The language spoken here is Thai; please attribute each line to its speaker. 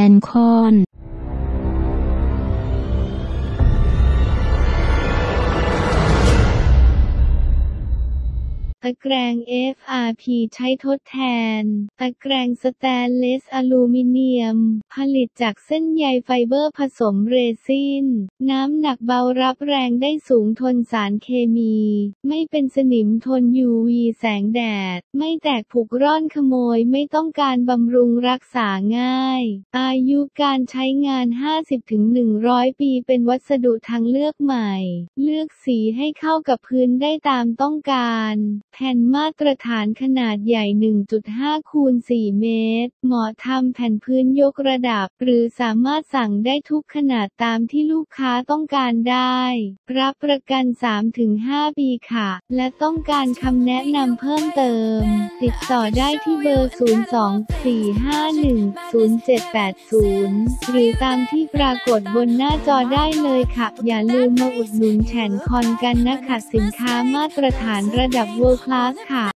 Speaker 1: นคอน
Speaker 2: ตะแกรง FRP ใช้ทดแทนตะแกรงสแตนเลสอลูมิเนียมผลิตจากเส้นใยไฟเบอร์ผสมเรซินน้ำหนักเบารับแรงได้สูงทนสารเคมีไม่เป็นสนิมทน UV แสงแดดไม่แตกผุร่อนขโมยไม่ต้องการบำรุงรักษาง่ายอายุการใช้งาน 50-100 ปีเป็นวัสดุทางเลือกใหม่เลือกสีให้เข้ากับพื้นได้ตามต้องการแผ่นมาตรฐานขนาดใหญ่ 1.5 คูณ 4 เมตรเหมาะทำแผ่นพื้นยกระดับหรือสามารถสั่งได้ทุกขนาดตามที่ลูกค้าต้องการได้รับประกัน 3-5 ปีค่ะและต้องการคำแนะนำเพิ่มเติมติดต่อได้ที่เบอร์ 02-451-0780 หรือตามที่ปรากฏบนหน้าจอได้เลยค่ะอย่าลืมมาอุดหนุนแฉนคอนกันนะคะสินค้ามาตรฐานระดับ World Class ค่ะ